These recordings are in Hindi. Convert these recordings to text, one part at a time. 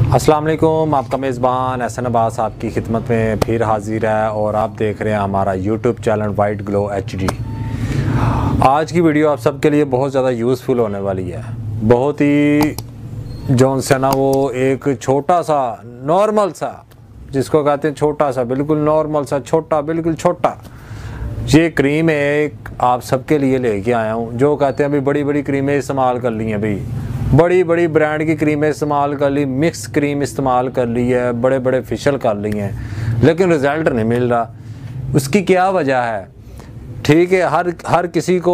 अस्सलाम वालेकुम, आपका मेज़बान एहसन अब्बास आपकी खिदमत में फिर हाजिर है और आप देख रहे हैं हमारा YouTube channel white glow HD। आज की वीडियो आप सबके लिए बहुत ज़्यादा यूज़फुल होने वाली है। बहुत ही जौन से ना वो एक छोटा सा नॉर्मल सा, जिसको कहते हैं छोटा सा, बिल्कुल नॉर्मल सा, छोटा, बिल्कुल छोटा, ये क्रीम है एक आप सबके लिए लेके आया हूँ। जो कहते हैं अभी बड़ी बड़ी क्रीमें इस्तेमाल कर ली हैं, भाई बड़ी बड़ी ब्रांड की क्रीमें इस्तेमाल कर ली, मिक्स क्रीम इस्तेमाल कर ली है, बड़े बड़े फेशियल कर ली हैं, लेकिन रिज़ल्ट नहीं मिल रहा। उसकी क्या वजह है? ठीक है, हर किसी को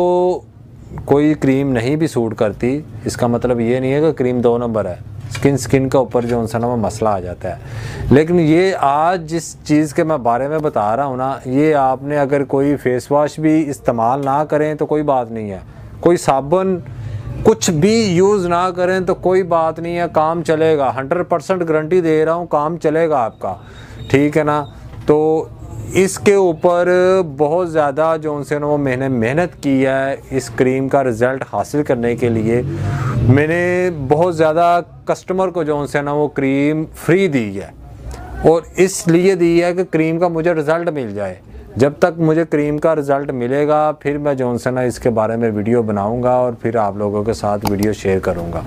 कोई क्रीम नहीं भी सूट करती, इसका मतलब ये नहीं है कि क्रीम 2 नंबर है। स्किन के ऊपर जो उनसे ना वो मसला आ जाता है। लेकिन ये आज जिस चीज़ के मैं बारे में बता रहा हूँ ना, ये आपने अगर कोई फेस वॉश भी इस्तेमाल ना करें तो कोई बात नहीं है, कोई साबुन कुछ भी यूज़ ना करें तो कोई बात नहीं है, काम चलेगा। 100% गारंटी दे रहा हूँ, काम चलेगा आपका, ठीक है ना। तो इसके ऊपर बहुत ज़्यादा जो उनसे ना वो मैंने मेहनत की है इस क्रीम का रिज़ल्ट हासिल करने के लिए। मैंने बहुत ज़्यादा कस्टमर को जो उनसे ना वो क्रीम फ्री दी है, और इसलिए दी है कि क्रीम का मुझे रिज़ल्ट मिल जाए। जब तक मुझे क्रीम का रिज़ल्ट मिलेगा फिर मैं जो है ना इसके बारे में वीडियो बनाऊंगा और फिर आप लोगों के साथ वीडियो शेयर करूंगा।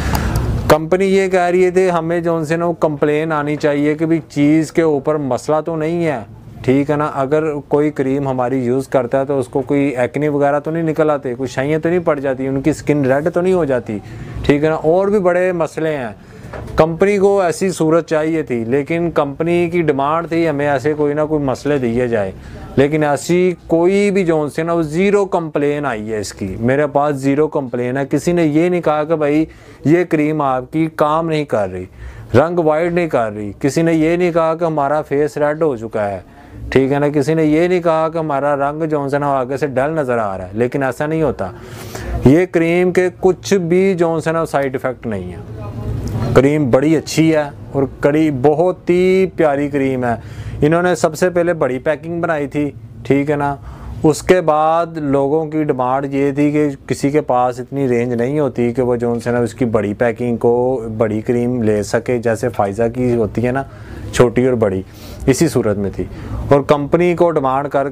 कंपनी ये कह रही थी हमें जो है ना वो कंप्लेन आनी चाहिए कि भाई चीज़ के ऊपर मसला तो नहीं है, ठीक है ना। अगर कोई क्रीम हमारी यूज़ करता है तो उसको कोई एक्ने वगैरह तो नहीं निकल आते, कोई शाइयाँ तो नहीं पड़ जाती, उनकी स्किन रेड तो नहीं हो जाती, ठीक है ना। और भी बड़े मसले हैं। कंपनी को ऐसी सूरत चाहिए थी, लेकिन कंपनी की डिमांड थी हमें ऐसे कोई ना कोई मसले दिए जाए, लेकिन ऐसी कोई भी जो से ना वो ज़ीरो कंप्लेन आई है इसकी। मेरे पास ज़ीरो कंप्लेन है। किसी ने ये नहीं कहा कि भाई ये क्रीम आपकी काम नहीं कर रही, रंग वाइट नहीं कर रही। किसी ने ये नहीं कहा कि हमारा फेस रेड हो चुका है, ठीक है ना। किसी ने ये नहीं कहा कि हमारा रंग जो है ना आगे से डल नज़र आ रहा है, लेकिन ऐसा नहीं होता। ये क्रीम के कुछ भी जो है ना साइड इफ़ेक्ट नहीं है। क्रीम बड़ी अच्छी है और कड़ी बहुत ही प्यारी क्रीम है। इन्होंने सबसे पहले बड़ी पैकिंग बनाई थी, ठीक है ना। उसके बाद लोगों की डिमांड ये थी कि किसी के पास इतनी रेंज नहीं होती कि वो जो है ना उसकी बड़ी पैकिंग को बड़ी क्रीम ले सके, जैसे फ़ाइज़ा की होती है ना छोटी और बड़ी, इसी सूरत में थी। और कंपनी को डिमांड कर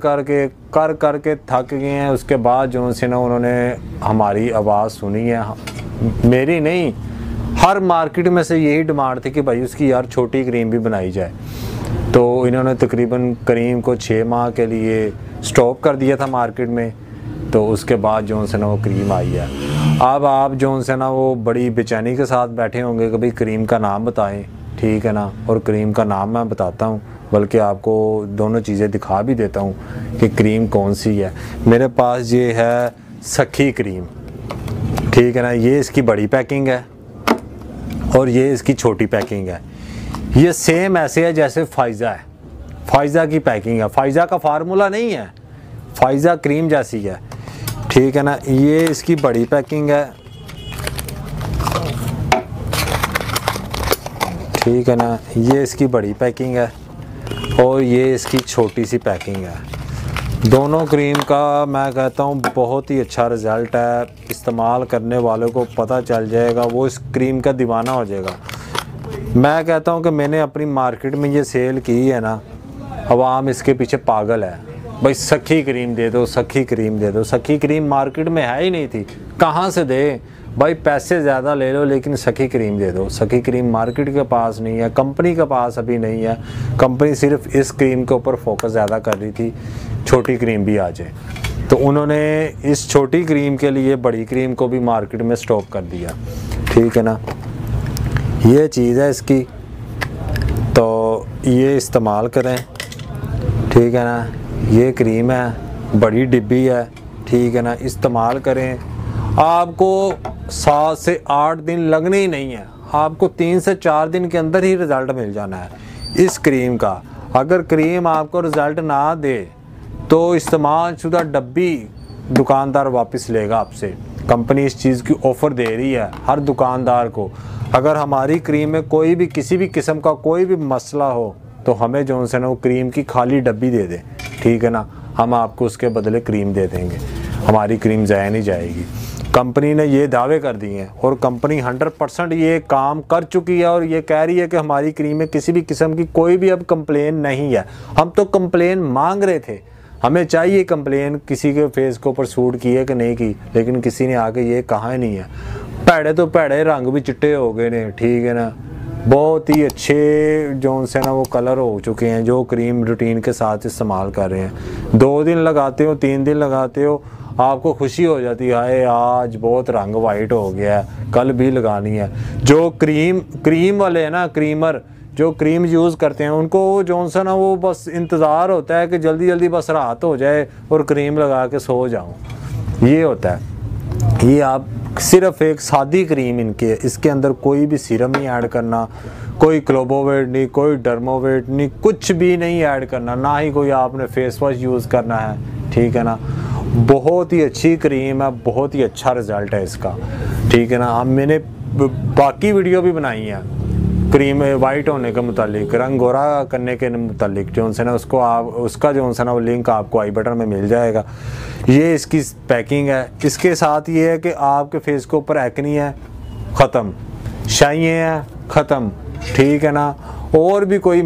करके थक गए हैं। उसके बाद जो है ना उन्होंने हमारी आवाज़ सुनी है, मेरी नहीं, हर मार्केट में से यही डिमांड थी कि भाई उसकी यार छोटी क्रीम भी बनाई जाए। तो इन्होंने तकरीबन क्रीम को 6 माह के लिए स्टॉप कर दिया था मार्केट में। तो उसके बाद जो से ना वो क्रीम आई है। अब आप जो से ना वो बड़ी बेचैनी के साथ बैठे होंगे कि भाई क्रीम का नाम बताएं, ठीक है ना। और क्रीम का नाम मैं बताता हूँ, बल्कि आपको दोनों चीज़ें दिखा भी देता हूँ कि क्रीम कौन सी है। मेरे पास ये है सखी क्रीम, ठीक है ना। ये इसकी बड़ी पैकिंग है और ये इसकी छोटी पैकिंग है। ये सेम ऐसे है जैसे फ़ाइज़ा है, फ़ाइज़ा की पैकिंग है। फ़ाइज़ा का फार्मूला नहीं है, फ़ाइज़ा क्रीम जैसी है, ठीक है ना। ये इसकी बड़ी पैकिंग है, ठीक है ना। ये इसकी बड़ी पैकिंग है और ये इसकी छोटी सी पैकिंग है। दोनों क्रीम का मैं कहता हूँ बहुत ही अच्छा रिज़ल्ट है। इस्तेमाल करने वालों को पता चल जाएगा, वो इस क्रीम का दीवाना हो जाएगा। मैं कहता हूँ कि मैंने अपनी मार्केट में ये सेल की है ना, अवाम इसके पीछे पागल है। भाई सखी क्रीम दे दो, सखी क्रीम दे दो। सखी क्रीम मार्केट में है ही नहीं थी, कहाँ से दे भाई? पैसे ज़्यादा ले लो लेकिन सखी क्रीम दे दो। सखी क्रीम मार्केट के पास नहीं है, कंपनी के पास अभी नहीं है। कंपनी सिर्फ इस क्रीम के ऊपर फोकस ज़्यादा कर रही थी, छोटी क्रीम भी आ जाए। तो उन्होंने इस छोटी क्रीम के लिए बड़ी क्रीम को भी मार्केट में स्टॉप कर दिया, ठीक है ना। ये चीज़ है इसकी, तो ये इस्तेमाल करें, ठीक है ना। ये क्रीम है, बड़ी डिब्बी है, ठीक है ना। इस्तेमाल करें, आपको 7 से 8 दिन लगने ही नहीं है, आपको 3 से 4 दिन के अंदर ही रिज़ल्ट मिल जाना है इस क्रीम का। अगर क्रीम आपको रिज़ल्ट ना दे तो इस्तेमाल शुदा डब्बी दुकानदार वापस लेगा आपसे। कंपनी इस चीज़ की ऑफ़र दे रही है हर दुकानदार को। अगर हमारी क्रीम में कोई भी किसी भी किस्म का कोई भी मसला हो तो हमें जो है ना वो क्रीम की खाली डब्बी दे दें, ठीक है ना। हम आपको उसके बदले क्रीम दे देंगे, हमारी क्रीम ज़ाया नहीं जाएगी। कंपनी ने ये दावे कर दिए हैं और कंपनी 100% ये काम कर चुकी है और ये कह रही है कि हमारी क्रीम में किसी भी किस्म की कोई भी अब कंप्लेन नहीं है। हम तो कंप्लेन मांग रहे थे, हमें चाहिए कंप्लेन किसी के फेस के ऊपर सूट की है कि नहीं की, लेकिन किसी ने आके ये कहा ही नहीं है। पैड़े तो पैड़े रंग भी चिट्टे हो गए ने, ठीक है ना, बहुत ही अच्छे जो से ना वो कलर हो चुके हैं जो क्रीम रूटीन के साथ इस्तेमाल कर रहे हैं। 2 दिन लगाते हो, 3 दिन लगाते हो, आपको खुशी हो जाती है, हाय आज बहुत रंग वाइट हो गया है, कल भी लगानी है। जो क्रीम वाले हैं ना, क्रीमर जो क्रीम यूज़ करते हैं, उनको जो सा ना वो बस इंतज़ार होता है कि जल्दी जल्दी बस रात हो जाए और क्रीम लगा के सो जाऊँ, ये होता है। ये आप सिर्फ एक सादी क्रीम इनके, इसके अंदर कोई भी सीरम नहीं ऐड करना, कोई क्लोबोवेट नहीं, कोई डर्मोवेट नहीं, कुछ भी नहीं ऐड करना, ना ही कोई आपने फेस वॉश यूज़ करना है, ठीक है ना। बहुत ही अच्छी क्रीम है, बहुत ही अच्छा रिज़ल्ट है इसका, ठीक है ना। हम मैंने बाकी वीडियो भी बनाई है क्रीम वाइट होने के मुतालिक, रंग गोरा करने के मुतालिक, जो उनसे ना उसको आप उसका जो उनसे ना वो लिंक आपको आई बटन में मिल जाएगा। ये इसकी पैकिंग है। इसके साथ ये है कि आपके फेस के ऊपर एक्नी है, ख़त्म, शाइयाँ हैं, ख़त्म, ठीक है ना। और भी कोई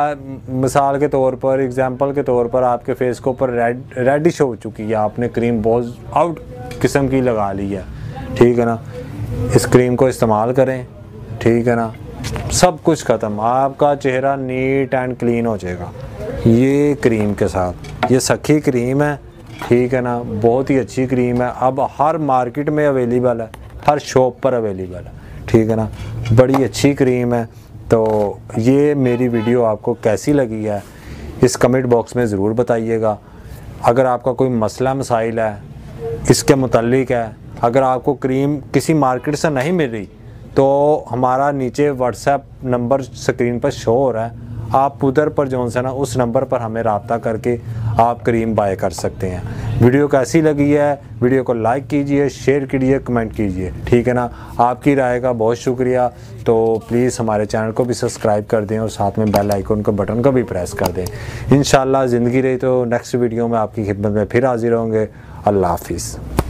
मिसाल के तौर पर, एग्जांपल के तौर पर आपके फेस के ऊपर रेडिश हो चुकी है, आपने क्रीम बहुत आउट किस्म की लगा ली है, ठीक है ना, इस क्रीम को इस्तेमाल करें, ठीक है ना, सब कुछ ख़त्म, आपका चेहरा नीट एंड क्लीन हो जाएगा ये क्रीम के साथ। ये सखी क्रीम है, ठीक है ना, बहुत ही अच्छी क्रीम है, अब हर मार्केट में अवेलेबल है, हर शॉप पर अवेलेबल है, ठीक है ना, बड़ी अच्छी क्रीम है। तो ये मेरी वीडियो आपको कैसी लगी है इस कमेंट बॉक्स में ज़रूर बताइएगा। अगर आपका कोई मसला मसाइल है इसके मुतालिक है, अगर आपको क्रीम किसी मार्केट से नहीं मिल रही तो हमारा नीचे व्हाट्सएप नंबर स्क्रीन पर शो हो रहा है, आप उधर पर जो है ना उस नंबर पर हमें रब्ता करके आप क्रीम बाय कर सकते हैं। वीडियो कैसी लगी है, वीडियो को लाइक कीजिए, शेयर कीजिए, कमेंट कीजिए, ठीक है ना। आपकी राय का बहुत शुक्रिया। तो प्लीज़ हमारे चैनल को भी सब्सक्राइब कर दें और साथ में बेल आइकन को बटन को भी प्रेस कर दें। इंशाल्लाह ज़िंदगी रही तो नेक्स्ट वीडियो में आपकी खिदमत में फिर हाजिर होंगे। अल्लाह हाफिज़।